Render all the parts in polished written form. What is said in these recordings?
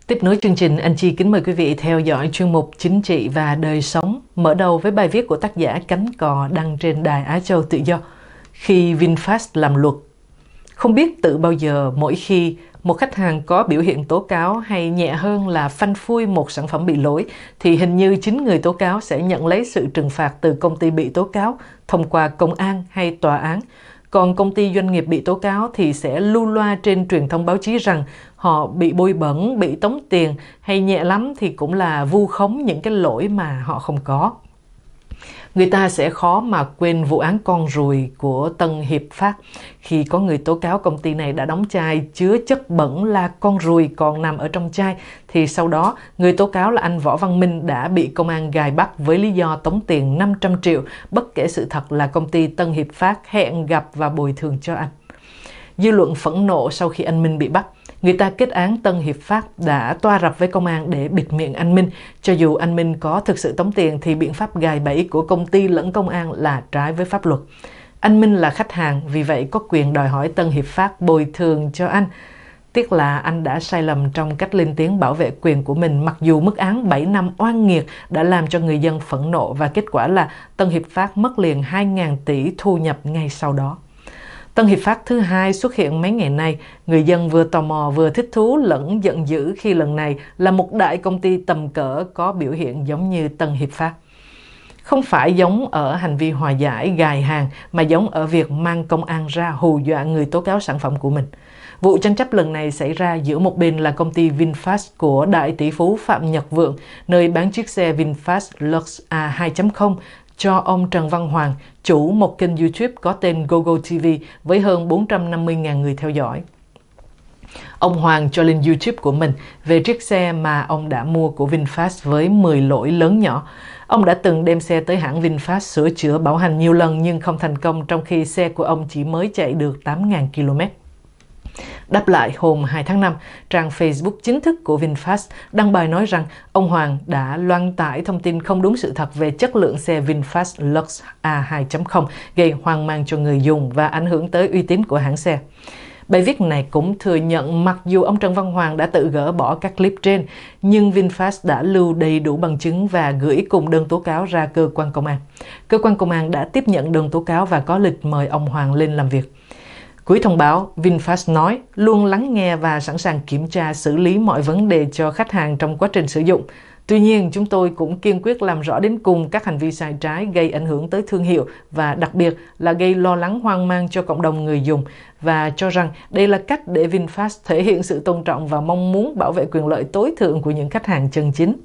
Tiếp nối chương trình, anh Chi kính mời quý vị theo dõi chuyên mục Chính trị và đời sống, mở đầu với bài viết của tác giả Cánh Cò đăng trên đài Á Châu Tự Do. Khi VinFast làm luật. Không biết từ bao giờ mỗi khi một khách hàng có biểu hiện tố cáo hay nhẹ hơn là phanh phui một sản phẩm bị lỗi, thì hình như chính người tố cáo sẽ nhận lấy sự trừng phạt từ công ty bị tố cáo thông qua công an hay tòa án. Còn công ty doanh nghiệp bị tố cáo thì sẽ lưu loa trên truyền thông báo chí rằng họ bị bôi bẩn, bị tống tiền, hay nhẹ lắm thì cũng là vu khống những cái lỗi mà họ không có. Người ta sẽ khó mà quên vụ án con ruồi của Tân Hiệp Phát, khi có người tố cáo công ty này đã đóng chai chứa chất bẩn là con ruồi còn nằm ở trong chai, thì sau đó người tố cáo là anh Võ Văn Minh đã bị công an gài bắt với lý do tống tiền 500 triệu, bất kể sự thật là công ty Tân Hiệp Phát hẹn gặp và bồi thường cho anh. Dư luận phẫn nộ sau khi anh Minh bị bắt. Người ta kết án Tân Hiệp Phát đã toa rập với công an để bịt miệng anh Minh. Cho dù anh Minh có thực sự tống tiền thì biện pháp gài bẫy của công ty lẫn công an là trái với pháp luật. Anh Minh là khách hàng, vì vậy có quyền đòi hỏi Tân Hiệp Phát bồi thường cho anh. Tiếc là anh đã sai lầm trong cách lên tiếng bảo vệ quyền của mình, mặc dù mức án 7 năm oan nghiệt đã làm cho người dân phẫn nộ, và kết quả là Tân Hiệp Phát mất liền 2.000 tỷ thu nhập ngay sau đó. Tân Hiệp Phát thứ hai xuất hiện mấy ngày nay, người dân vừa tò mò vừa thích thú lẫn giận dữ khi lần này là một đại công ty tầm cỡ có biểu hiện giống như Tân Hiệp Phát. Không phải giống ở hành vi hòa giải gài hàng, mà giống ở việc mang công an ra hù dọa người tố cáo sản phẩm của mình. Vụ tranh chấp lần này xảy ra giữa một bên là công ty VinFast của đại tỷ phú Phạm Nhật Vượng, nơi bán chiếc xe VinFast Lux A2.0 cho ông Trần Văn Hoàng, chủ một kênh YouTube có tên GoGo TV với hơn 450.000 người theo dõi. Ông Hoàng cho lên YouTube của mình về chiếc xe mà ông đã mua của VinFast với 10 lỗi lớn nhỏ. Ông đã từng đem xe tới hãng VinFast sửa chữa bảo hành nhiều lần nhưng không thành công, trong khi xe của ông chỉ mới chạy được 8.000 km. Đáp lại, hôm 2 tháng 5, trang Facebook chính thức của VinFast đăng bài nói rằng ông Hoàng đã loan tải thông tin không đúng sự thật về chất lượng xe VinFast Lux A2.0, gây hoang mang cho người dùng và ảnh hưởng tới uy tín của hãng xe. Bài viết này cũng thừa nhận mặc dù ông Trần Văn Hoàng đã tự gỡ bỏ các clip trên, nhưng VinFast đã lưu đầy đủ bằng chứng và gửi cùng đơn tố cáo ra cơ quan công an. Cơ quan công an đã tiếp nhận đơn tố cáo và có lịch mời ông Hoàng lên làm việc. Cuối thông báo, VinFast nói luôn lắng nghe và sẵn sàng kiểm tra xử lý mọi vấn đề cho khách hàng trong quá trình sử dụng. Tuy nhiên, chúng tôi cũng kiên quyết làm rõ đến cùng các hành vi sai trái gây ảnh hưởng tới thương hiệu và đặc biệt là gây lo lắng hoang mang cho cộng đồng người dùng, và cho rằng đây là cách để VinFast thể hiện sự tôn trọng và mong muốn bảo vệ quyền lợi tối thượng của những khách hàng chân chính.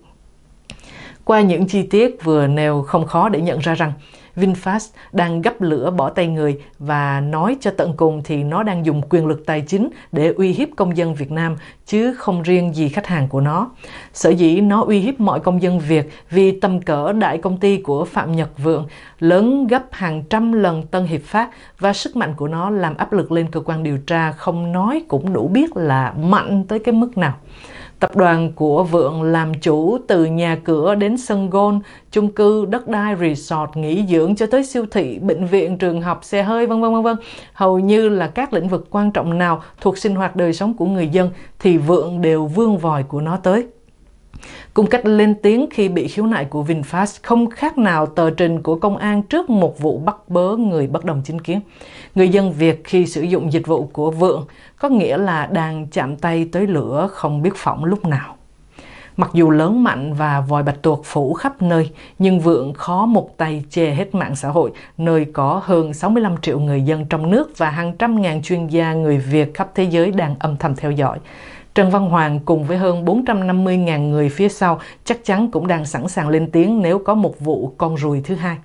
Qua những chi tiết vừa nêu, không khó để nhận ra rằng VinFast đang gắp lửa bỏ tay người, và nói cho tận cùng thì nó đang dùng quyền lực tài chính để uy hiếp công dân Việt Nam, chứ không riêng gì khách hàng của nó. Sở dĩ nó uy hiếp mọi công dân Việt vì tầm cỡ đại công ty của Phạm Nhật Vượng lớn gấp hàng trăm lần Tân Hiệp Phát, và sức mạnh của nó làm áp lực lên cơ quan điều tra không nói cũng đủ biết là mạnh tới cái mức nào. Tập đoàn của Vượng làm chủ từ nhà cửa đến sân golf, chung cư, đất đai, resort, nghỉ dưỡng cho tới siêu thị, bệnh viện, trường học, xe hơi, vân vân vân vân. Hầu như là các lĩnh vực quan trọng nào thuộc sinh hoạt đời sống của người dân thì Vượng đều vươn vòi của nó tới. Cùng cách lên tiếng khi bị khiếu nại của VinFast không khác nào tờ trình của công an trước một vụ bắt bớ người bất đồng chính kiến. Người dân Việt khi sử dụng dịch vụ của Vượng có nghĩa là đang chạm tay tới lửa không biết phỏng lúc nào. Mặc dù lớn mạnh và vòi bạch tuộc phủ khắp nơi, nhưng Vượng khó một tay che hết mạng xã hội, nơi có hơn 65 triệu người dân trong nước và hàng trăm ngàn chuyên gia người Việt khắp thế giới đang âm thầm theo dõi. Trần Văn Hoàng cùng với hơn 450.000 người phía sau chắc chắn cũng đang sẵn sàng lên tiếng nếu có một vụ con ruồi thứ hai.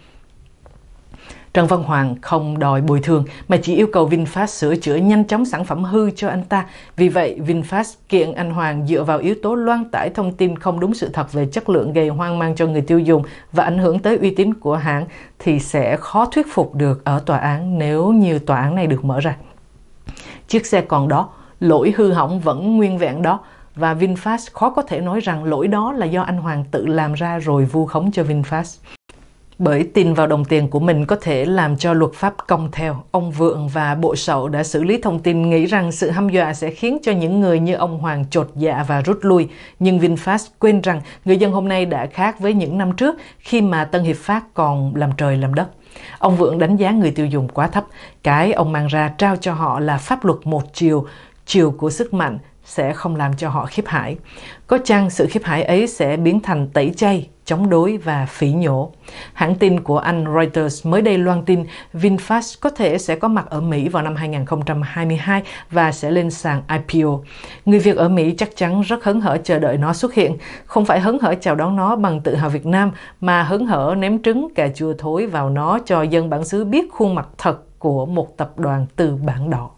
Trần Văn Hoàng không đòi bồi thường mà chỉ yêu cầu VinFast sửa chữa nhanh chóng sản phẩm hư cho anh ta. Vì vậy, VinFast kiện anh Hoàng dựa vào yếu tố loan tải thông tin không đúng sự thật về chất lượng gây hoang mang cho người tiêu dùng và ảnh hưởng tới uy tín của hãng thì sẽ khó thuyết phục được ở tòa án nếu như tòa án này được mở ra. Chiếc xe còn đó, lỗi hư hỏng vẫn nguyên vẹn đó, và VinFast khó có thể nói rằng lỗi đó là do anh Hoàng tự làm ra rồi vu khống cho VinFast. Bởi tin vào đồng tiền của mình có thể làm cho luật pháp cong theo, ông Vượng và bộ Sậu đã xử lý thông tin nghĩ rằng sự hăm dọa sẽ khiến cho những người như ông Hoàng chột dạ và rút lui. Nhưng VinFast quên rằng người dân hôm nay đã khác với những năm trước khi mà Tân Hiệp Phát còn làm trời làm đất. Ông Vượng đánh giá người tiêu dùng quá thấp. Cái ông mang ra trao cho họ là pháp luật một chiều, chiều của sức mạnh sẽ không làm cho họ khiếp hãi. Có chăng sự khiếp hãi ấy sẽ biến thành tẩy chay, chống đối và phỉ nhổ. Hãng tin của Anh Reuters mới đây loan tin VinFast có thể sẽ có mặt ở Mỹ vào năm 2022 và sẽ lên sàn IPO. Người Việt ở Mỹ chắc chắn rất hớn hở chờ đợi nó xuất hiện. Không phải hớn hở chào đón nó bằng tự hào Việt Nam, mà hớn hở ném trứng cà chua thối vào nó cho dân bản xứ biết khuôn mặt thật của một tập đoàn từ bản đỏ.